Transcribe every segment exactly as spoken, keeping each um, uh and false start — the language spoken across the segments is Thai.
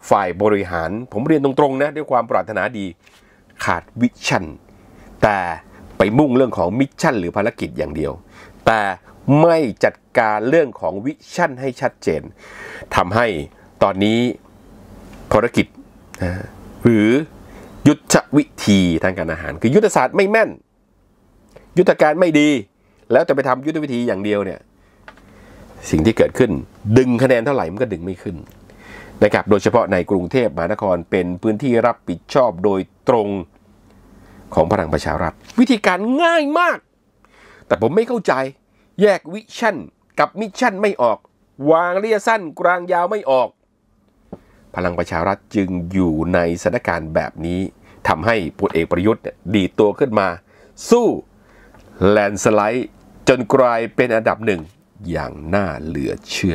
ฝ่ายบริหารผมเรียนตรงๆนะด้วยความปรารถนาดีขาดวิชั่นแต่ไปมุ่งเรื่องของมิชชั่นหรือภารกิจอย่างเดียวแต่ไม่จัดการเรื่องของวิชั่นให้ชัดเจนทำให้ตอนนี้ภารกิจหรือยุทธวิธีทางการอาหารคือยุทธศาสตร์ไม่แม่นยุทธการไม่ดีแล้วจะไปทำยุทธวิธีอย่างเดียวเนี่ยสิ่งที่เกิดขึ้นดึงคะแนนเท่าไหร่มันก็ดึงไม่ขึ้นนะครับโดยเฉพาะในกรุงเทพมหานครเป็นพื้นที่รับผิดชอบโดยตรงของพลังประชารัฐวิธีการง่ายมากแต่ผมไม่เข้าใจแยกวิชั่นกับมิชชั่นไม่ออกวางระยะสั้นกลางยาวไม่ออกพลังประชารัฐจึงอยู่ในสถานการณ์แบบนี้ทำให้พลเอกประยุทธ์ดีดตัวขึ้นมาสู้แลนสไลด์จนกลายเป็นอันดับหนึ่งอย่างน่าเหลือเชื่อ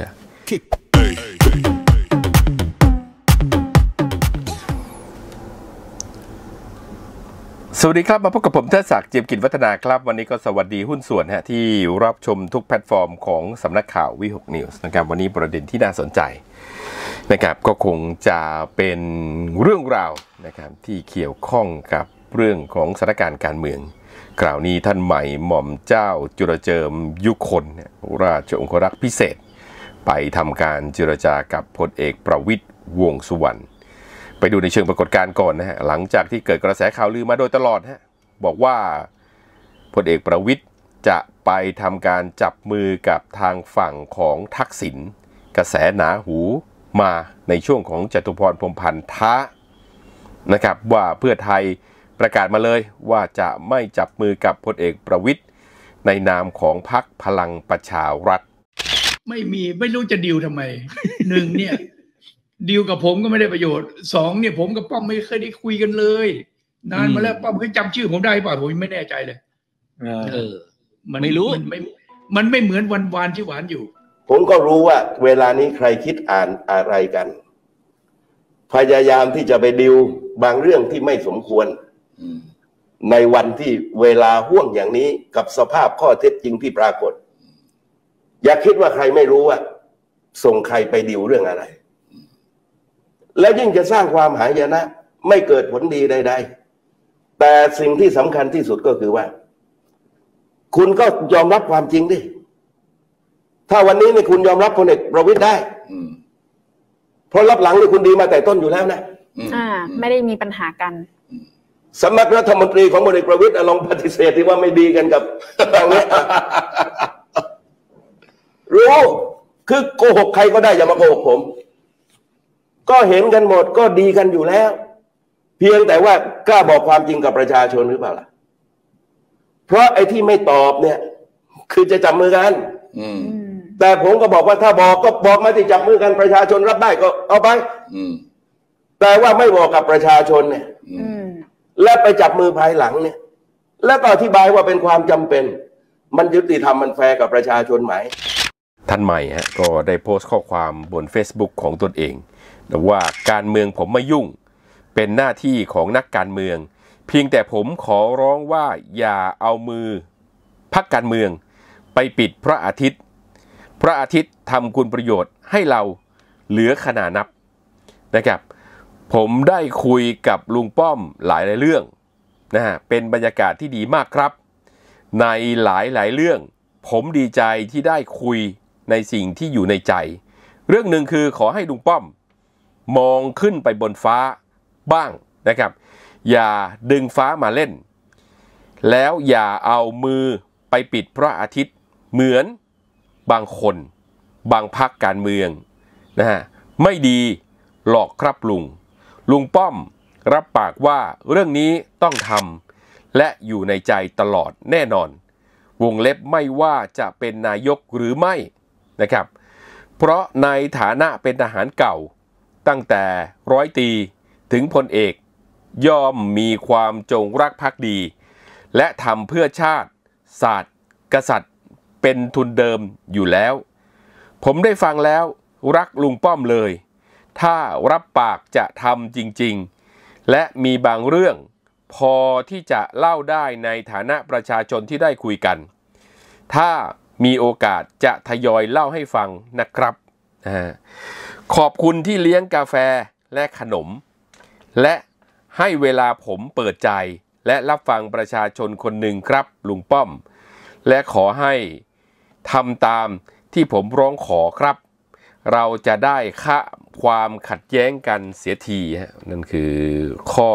สวัสดีครับมาพบกับผมเทิดศักดิ์ เจียมกิจวัฒนาครับวันนี้ก็สวัสดีหุ้นส่วนฮะที่รับชมทุกแพลตฟอร์มของสำนักข่าววิหกนิวส์นะครับวันนี้ประเด็นที่น่าสนใจนะครับก็คงจะเป็นเรื่องราวนะครับที่เกี่ยวข้องกับเรื่องของสถานการณ์การเมืองคราวนี้ท่านใหม่หม่อมเจ้าจุลเจิมยุคนราชองครักษ์พิเศษไปทำการเจรจากับพลเอกประวิตรวงษ์สุวรรณไปดูในเชิงปรากฏการณ์ก่อนนะฮะหลังจากที่เกิดกระแสข่าวลือมาโดยตลอดฮะบอกว่าพลเอกประวิตรจะไปทำการจับมือกับทางฝั่งของทักษิณกระแสหนาหูมาในช่วงของจตุพรพรหมพันธ์ท้านะครับว่าเพื่อไทยประกาศมาเลยว่าจะไม่จับมือกับพลเอกประวิตรในนามของพรรคพลังประชารัฐไม่มีไม่รู้จะดีลทำไม หนึ่งเนี่ยดีลกับผมก็ไม่ได้ประโยชน์สองเนี่ยผมกับป้อมไม่เคยได้คุยกันเลยนานมาแล้วป้อมเคยจำชื่อผมได้ป่ะผมไม่แน่ใจเลยเออมันไม่รู้มันไม่มันไม่เหมือนวันวานที่หวานอยู่ผมก็รู้ว่าเวลานี้ใครคิดอ่านอะไรกันพยายามที่จะไปดิวบางเรื่องที่ไม่สมควรในวันที่เวลาห่วงอย่างนี้กับสภาพข้อเท็จจริงที่ปรากฏอย่าคิดว่าใครไม่รู้ว่าส่งใครไปดิวเรื่องอะไรแล้วยิ่งจะสร้างความหายนะไม่เกิดผลดีใดๆแต่สิ่งที่สำคัญที่สุดก็คือว่าคุณก็ยอมรับความจริงดิถ้าวันนี้เนี่ยคุณยอมรับพลเอกประวิตรได้เพราะรับหลังนี่คุณดีมาแต่ต้นอยู่แล้วนะอ่าไม่ได้มีปัญหากันสำนักรัฐมนตรีของพลเอกประวิตรลองปฏิเสธที่ว่าไม่ดีกันกับทางนี้รู้คือโกหกใครก็ได้อย่ามาโกหกผมก็เห็นกันหมดก็ดีกันอยู่แล้วเพียงแต่ว่ากล้าบอกความจริงกับประชาชนหรือเปล่าล่ะเพราะไอ้ที่ไม่ตอบเนี่ยคือจะจับมือกันแต่ผมก็บอกว่าถ้าบอกก็บอกมาที่จับมือกันประชาชนรับได้ก็เอาไปแต่ว่าไม่บอกกับประชาชนเนี่ยและไปจับมือภายหลังเนี่ยแล้วก็อธิบายว่าเป็นความจำเป็นมันยุติธรรมมันแฟร์กับประชาชนไหมท่านใหม่ฮะก็ได้โพสต์ข้อความบน Facebook ของตนเองว่าการเมืองผมไม่ยุ่งเป็นหน้าที่ของนักการเมืองเพียงแต่ผมขอร้องว่าอย่าเอามือพรรคการเมืองไปปิดพระอาทิตย์พระอาทิตย์ทำคุณประโยชน์ให้เราเหลือขนานับนะครับผมได้คุยกับลุงป้อมหลายหลายเรื่องนะฮะเป็นบรรยากาศที่ดีมากครับในหลายหลายเรื่องผมดีใจที่ได้คุยในสิ่งที่อยู่ในใจเรื่องหนึ่งคือขอให้ลุงป้อมมองขึ้นไปบนฟ้าบ้างนะครับอย่าดึงฟ้ามาเล่นแล้วอย่าเอามือไปปิดพระอาทิตย์เหมือนบางคนบางพรรคการเมืองนะฮะไม่ดีหลอกครับลุงลุงป้อมรับปากว่าเรื่องนี้ต้องทำและอยู่ในใจตลอดแน่นอนวงเล็บไม่ว่าจะเป็นนายกหรือไม่นะครับเพราะในฐานะเป็นทหารเก่าตั้งแต่ร้อยตรีถึงพลเอกย่อมมีความจงรักภักดีและทำเพื่อชาติศาสตร์กษัตริย์เป็นทุนเดิมอยู่แล้วผมได้ฟังแล้วรักลุงป้อมเลยถ้ารับปากจะทำจริงๆและมีบางเรื่องพอที่จะเล่าได้ในฐานะประชาชนที่ได้คุยกันถ้ามีโอกาสจะทยอยเล่าให้ฟังนะครับขอบคุณที่เลี้ยงกาแฟและขนมและให้เวลาผมเปิดใจและรับฟังประชาชนคนหนึ่งครับลุงป้อมและขอให้ทำตามที่ผมร้องขอครับเราจะได้ค่าความขัดแย้งกันเสียทีนั่นคือข้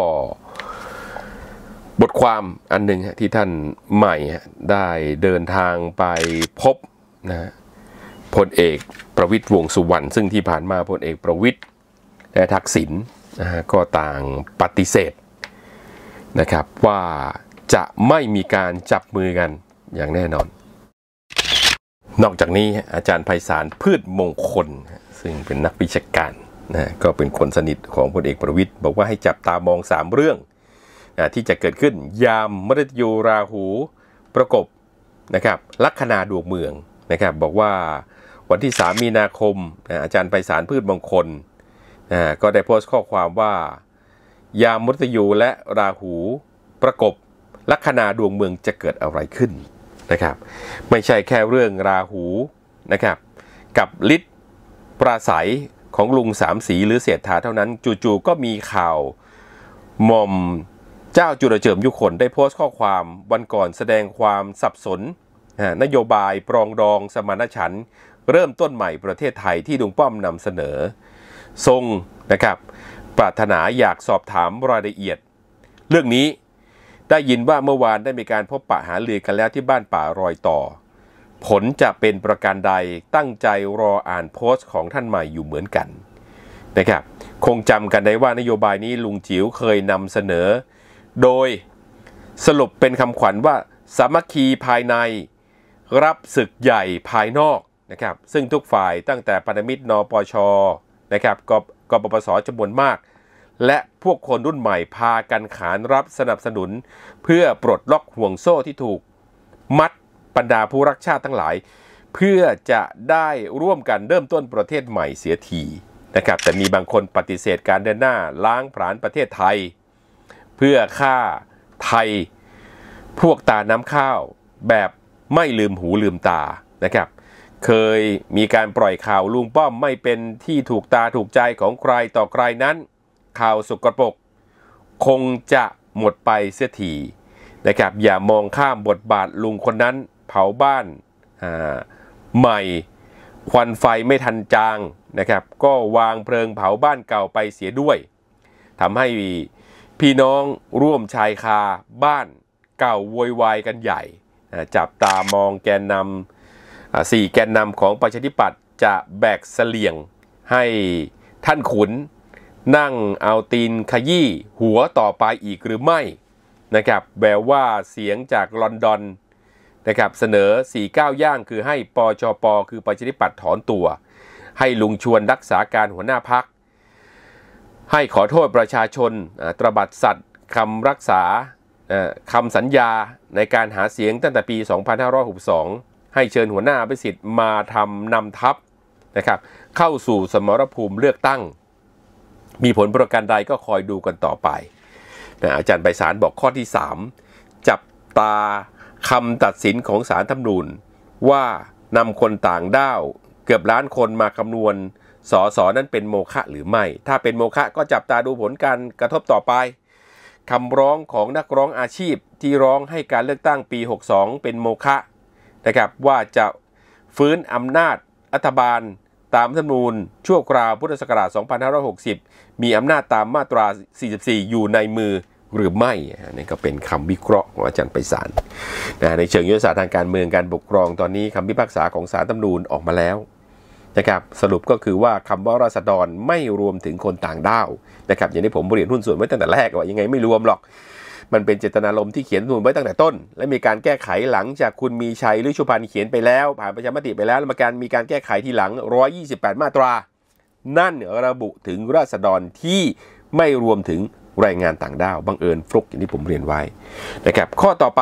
อบทความอันหนึ่งที่ท่านใหม่ได้เดินทางไปพบนะพลเอกประวิตรวงษ์สุวรรณซึ่งที่ผ่านมาพลเอกประวิตรและทักษิณนะฮะก็ต่างปฏิเสธนะครับว่าจะไม่มีการจับมือกันอย่างแน่นอนนอกจากนี้อาจารย์ไพศาลพืชมงคลซึ่งเป็นนักวิชาการนะก็เป็นคนสนิทของพลเอกประวิตรบอกว่าให้จับตามองสามเรื่องนะที่จะเกิดขึ้นยามมฤตยูราหูประกบนะครับลัคนาดวงเมืองนะครับบอกว่าวันที่สามมีนาคมนะอาจารย์ไพศาลพืชมงคลนะก็ได้โพสต์ข้อความว่ายามมฤตยูและราหูประกบลัคนาดวงเมืองจะเกิดอะไรขึ้นนะครับไม่ใช่แค่เรื่องราหูนะครับกับฤทธิ์ปราศัยของลุงสามสีหรือเศรษฐาเท่านั้นจู่ๆก็มีข่าวหม่อมเจ้าจุลเจิมยุคนได้โพสต์ข้อความวันก่อนแสดงความสับสนนโยบายปรองดองสมานฉันท์เริ่มต้นใหม่ประเทศไทยที่ลุงป้อมนำเสนอทรงนะครับปรารถนาอยากสอบถามรายละเอียดเรื่องนี้ได้ยินว่าเมื่อวานได้มีการพบปะหารือกันแล้วที่บ้านป่ารอยต่อผลจะเป็นประการใดตั้งใจรออ่านโพสต์ของท่านใหม่อยู่เหมือนกันนะครับคงจำกันได้ว่านโยบายนี้ลุงจิ๋วเคยนำเสนอโดยสรุปเป็นคำขวัญว่าสามัคคีภายในรับศึกใหญ่ภายนอกนะครับซึ่งทุกฝ่ายตั้งแต่พันธมิตรนปชนะครับกกปปสจำนวนมากและพวกคนรุ่นใหม่พากันขานรับสนับสนุนเพื่อปลดล็อกห่วงโซ่ที่ถูกมัดบรรดาผู้รักชาติทั้งหลายเพื่อจะได้ร่วมกันเริ่มต้นประเทศใหม่เสียทีนะครับแต่มีบางคนปฏิเสธการเดินหน้าล้างผลาญประเทศไทยเพื่อฆ่าไทยพวกตาน้ำข้าวแบบไม่ลืมหูลืมตานะครับเคยมีการปล่อยข่าวลุงป้อมไม่เป็นที่ถูกตาถูกใจของใครต่อใครนั้นข่าวสกปรกคงจะหมดไปเสียทีนะครับอย่ามองข้ามบทบาทลุงคนนั้นเผาบ้านใหม่ควันไฟไม่ทันจางนะครับก็วางเพลิงเผาบ้านเก่าไปเสียด้วยทำให้พี่น้องร่วมชายคาบ้านเก่าโวยวายกันใหญ่จับตามองแกนนำสี่แกนนำของประชาธิปัตย์จะแบกเสลี่ยงให้ท่านขุนนั่งเอาตีนขยี้หัวต่อไปอีกหรือไม่นะครับแววว่าเสียงจากลอนดอนนะครับเสนอสี่สิบเก้าย่างคือให้ปชปคือประชาธิปัตย์ถอนตัวให้ลุงชวนรักษาการหัวหน้าพรรคให้ขอโทษประชาชนตระบัดสัตย์คำรักษาคำสัญญาในการหาเสียงตั้งแต่ปีสองพันห้าร้อยหกสิบสองให้เชิญหัวหน้าอภิสิทธิ์มาทำนำทัพนะครับเข้าสู่สมรภูมิเลือกตั้งมีผลประการใดก็คอยดูกันต่อไปนะอาจารย์ไพศาลบอกข้อที่สามจับตาคำตัดสินของศาลรัฐธรรมนูญว่านำคนต่างด้าวเกือบล้านคนมาคำนวณสสนั้นเป็นโมฆะหรือไม่ถ้าเป็นโมฆะก็จับตาดูผลการกระทบต่อไปคำร้องของนักร้องอาชีพที่ร้องให้การเลือกตั้งปีหกสิบสองเป็นโมฆะนะครับว่าจะฟื้นอำนาจรัฐบาลตามรัฐธรรมนูญชั่วคราวพุทธศักราชสองพันห้าร้อยหกสิบมีอำนาจตามมาตราสี่สิบสี่อยู่ในมือหรือไม่นี่ก็เป็นคำวิเคราะห์ของอาจารย์ไพศาลนะในเชิงยุทธศาสตร์ทางการเมืองการปกครองตอนนี้คำพิพากษาของศาลรัฐธรรมนูญออกมาแล้วนะครับสรุปก็คือว่าคำว่าราษฎรไม่รวมถึงคนต่างด้าวนะครับอย่างที่ผมเรียนหุ้นส่วนไว้ตั้งแต่แรกว่ายังไงไม่รวมหรอกมันเป็นเจตนารมณ์ที่เขียนรัฐธรรมนูญไว้ตั้งแต่ต้นและมีการแก้ไขหลังจากคุณมีชัยหรือชุพันธ์เขียนไปแล้วผ่านประชามติไปแล้วแล้วมีการมีการแก้ไขทีหลังหนึ่งร้อยยี่สิบแปดมาตรานั่นระบุถึงราษฎรที่ไม่รวมถึงแรงงานต่างด้าวบังเอิญฟลุกอย่างที่ผมเรียนไว้นะครับข้อต่อไป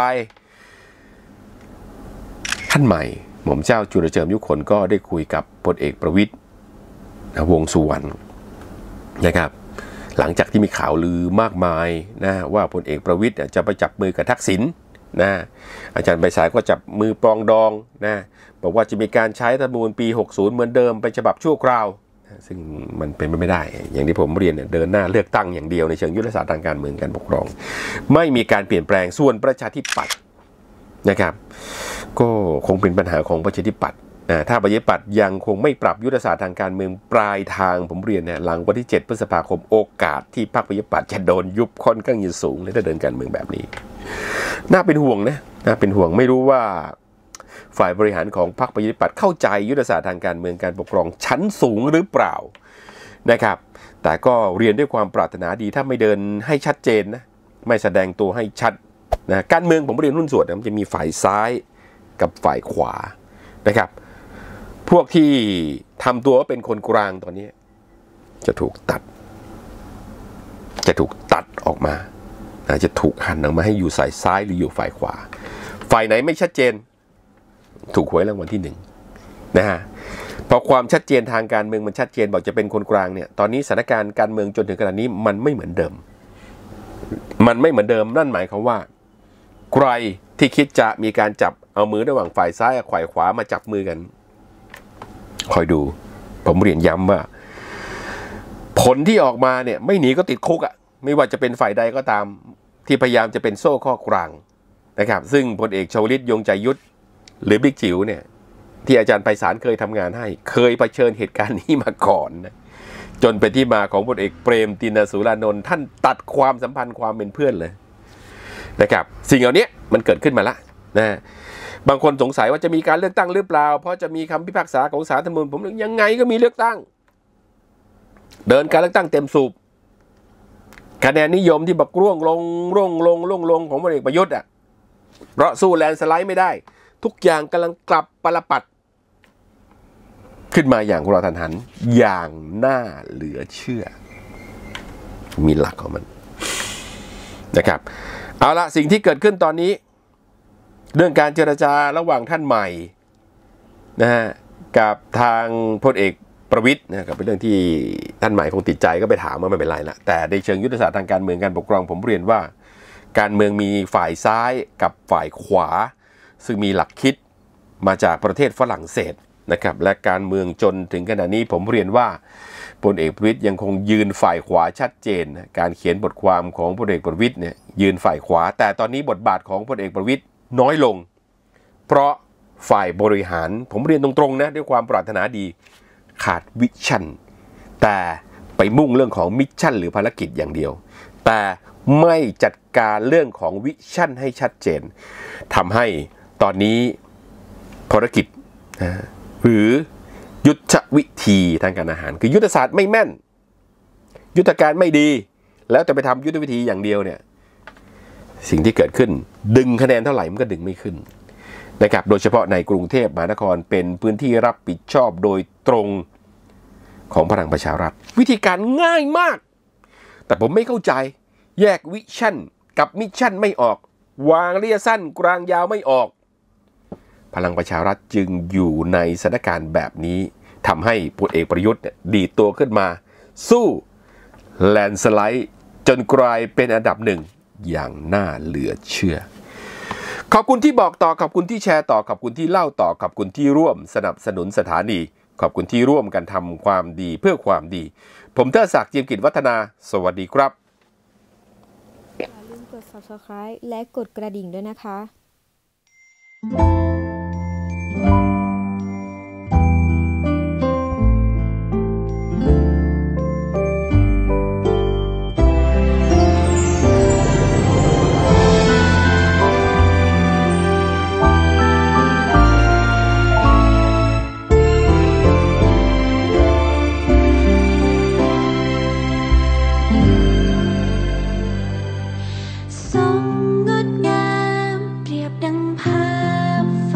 ท่านใหม่หม่อมเจ้าจุลเจิมยุคนก็ได้คุยกับพลเอกประวิตรวงษ์สุวรรณนะครับหลังจากที่มีข่าวลือมากมายนะว่าพลเอกประวิตรจะไปจับมือกับทักษิณนะอาจารย์ไพศาลก็จับมือปรองดองนะบอกว่าจะมีการใช้รัฐธรรมนูญปีหกสิบเหมือนเดิมเป็นฉบับชั่วคราวซึ่งมันเป็นไปไม่ได้อย่างที่ผมเรียนเนี่ยเดินหน้าเลือกตั้งอย่างเดียวในเชิงยุทธศาสตร์ทางการเมืองการปกครองไม่มีการเปลี่ยนแปลงส่วนประชาธิปัตย์นะครับก็คงเป็นปัญหาของประชาธิปัตย์ถ้าประชาธิปัตย์ยังคงไม่ปรับยุทธศาสตร์ทางการเมืองปลายทางผมเรียนเนี่ยหลังวันที่เจ็ดพฤษภาคมโอกาสที่พรรคประชาธิปัตย์จะโดนยุบค่อนข้างสูงเลยถ้าเดินการเมืองแบบนี้น่าเป็นห่วงนะน่าเป็นห่วงไม่รู้ว่าฝ่ายบริหารของพรรคประชาธิปัตย์เข้าใจยุทธศาสตร์ทางการเมืองการปกครองชั้นสูงหรือเปล่านะครับแต่ก็เรียนด้วยความปรารถนาดีถ้าไม่เดินให้ชัดเจนนะไม่แสดงตัวให้ชัดนะการเมืองผมเรียนรุ่นส่วนนะมันจะมีฝ่ายซ้ายกับฝ่ายขวานะครับพวกที่ทำตัวว่าเป็นคนกลางตอนนี้จะถูกตัดจะถูกตัดออกมาจะถูกหันออกมาให้อยู่ฝ่ายซ้ายหรืออยู่ฝ่ายขวาฝ่ายไหนไม่ชัดเจนถูกหวยรางวัลที่หนึ่งนะฮะพอความชัดเจนทางการเมืองมันชัดเจนบอกจะเป็นคนกลางเนี่ยตอนนี้สถานการณ์การเมืองจนถึงขนาดนี้มันไม่เหมือนเดิมมันไม่เหมือนเดิมนั่นหมายความว่าใครที่คิดจะมีการจับเอามือระหว่างฝ่ายซ้ายกับฝ่ายขวามาจับมือกันคอยดูผมเรียนย้ำว่าผลที่ออกมาเนี่ยไม่หนีก็ติดคุกอ่ะไม่ว่าจะเป็นฝ่ายใดก็ตามที่พยายามจะเป็นโซ่ข้อกลางนะครับซึ่งพลเอกชวลิตยงใจยุทธหรือบิ๊กจิ๋วเนี่ยที่อาจารย์ไพศาลเคยทำงานให้เคยเผชิญเหตุการณ์นี้มาก่อนนะจนเป็นที่มาของพลเอกเปรมติณสูรานนท์ท่านตัดความสัมพันธ์ความเป็นเพื่อนเลยนะครับสิ่งเหล่านี้มันเกิดขึ้นมาละนะบางคนสงสัยว่าจะมีการเลือกตั้งหรือเปล่าเพราะจะมีคำพิพากษาของศาลรัฐธรรมนูญผมยังไงก็มีเลือกตั้งเดินการเลือกตั้งเต็มสูบคะแนนนิยมที่บักร่วงลงร่วงลงร่วงลงของพลเอกประยุทธ์อ่ะเพราะสู้แลนด์สไลด์ไม่ได้ทุกอย่างกำลังกลับปรปัดขึ้นมาอย่างกระทันหันอย่างน่าเหลือเชื่อมีหลักของมันนะครับเอาละสิ่งที่เกิดขึ้นตอนนี้เรื่องการเจรจาระหว่างท่านใหม่นะฮะกับทางพลเอกประวิตรนะครับเป็นเรื่องที่ท่านใหม่คงติดใจก็ไปถามว่าไม่เป็นไรละแต่ในเชิงยุทธศาสตร์ทางการเมืองการปกครองผมเรียนว่าการเมืองมีฝ่ายซ้ายกับฝ่ายขวาซึ่งมีหลักคิดมาจากประเทศฝรั่งเศสนะครับและการเมืองจนถึงขณะนี้ผมเรียนว่าพลเอกประวิตรยังคงยืนฝ่ายขวาชัดเจนการเขียนบทความของพลเอกประวิตรเนี่ยยืนฝ่ายขวาแต่ตอนนี้บทบาทของพลเอกประวิตรน้อยลงเพราะฝ่ายบริหารผมเรียนตรงๆนะด้วยความปรารถนาดีขาดวิชั่นแต่ไปมุ่งเรื่องของมิชชั่นหรือภารกิจอย่างเดียวแต่ไม่จัดการเรื่องของวิชั่นให้ชัดเจนทำให้ตอนนี้ภารกิจนะหรือยุทธวิธีทางการอาหารคือยุทธศาสตร์ไม่แม่นยุทธการไม่ดีแล้วจะไปทำยุทธวิธีอย่างเดียวเนี่ยสิ่งที่เกิดขึ้นดึงคะแนนเท่าไหร่มันก็ดึงไม่ขึ้นนะครับโดยเฉพาะในกรุงเทพมหานครเป็นพื้นที่รับผิดชอบโดยตรงของพลังประชารัฐวิธีการง่ายมากแต่ผมไม่เข้าใจแยกวิชั่นกับมิชชั่นไม่ออกวางระยะสั้นกลางยาวไม่ออกพลังประชารัฐจึงอยู่ในสถานการณ์แบบนี้ทำให้พลเอกประยุทธ์ดีดตัวขึ้นมาสู้แลนด์สไลด์จนกลายเป็นอันดับหนึ่งอย่างน่าเหลือเชื่อขอบคุณที่บอกต่อขอบคุณที่แชร์ต่อขอบคุณที่เล่าต่อขอบคุณที่ร่วมสนับสนุนสถานีขอบคุณที่ร่วมกันทำความดีเพื่อความดีผมเทิดศักดิ์ เจียมกิจวัฒนาสวัสดีครับอย่าลืมกด ซับสไครบ์ และกดกระดิ่งด้วยนะคะทรงงดงามเปรียบดังภาพ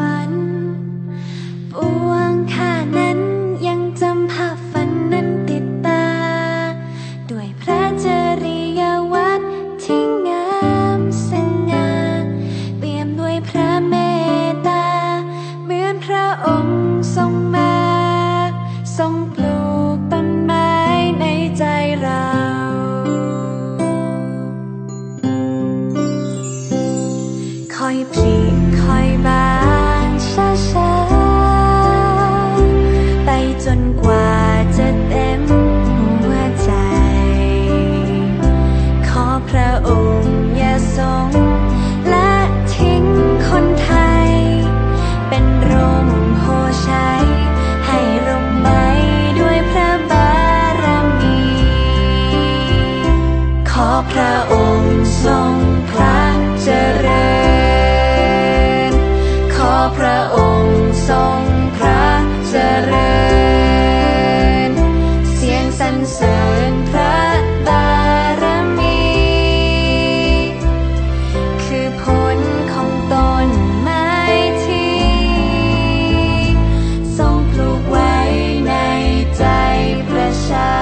พระองค์ทรงพระเจริญขอพระองค์ทรงพระเจริญเสียงสรรเสริญพระบารมีคือผลของต้นไม้ที่ทรงปลูกไว้ในใจประชา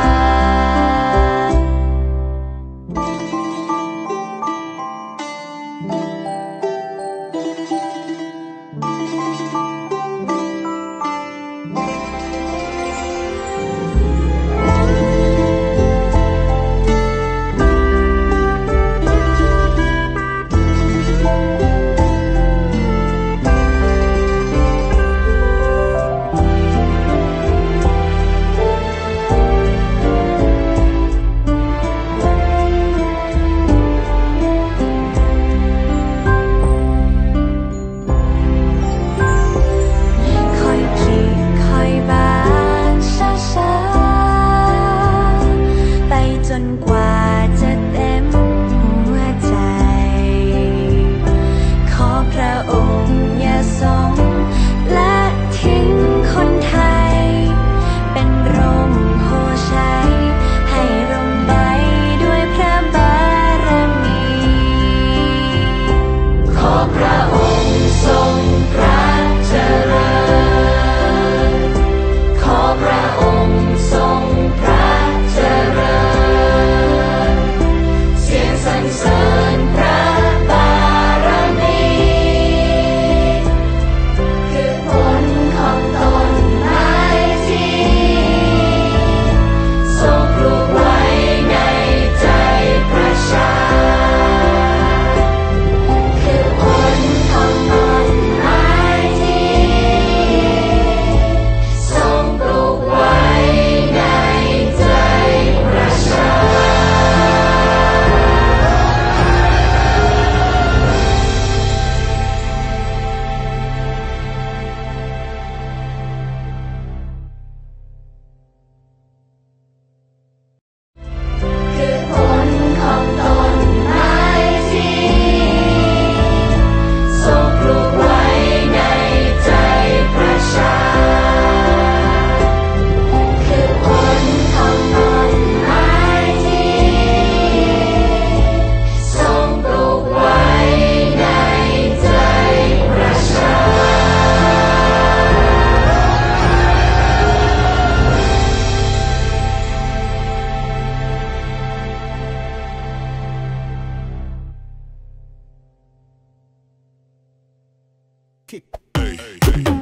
Kick. Hey, hey.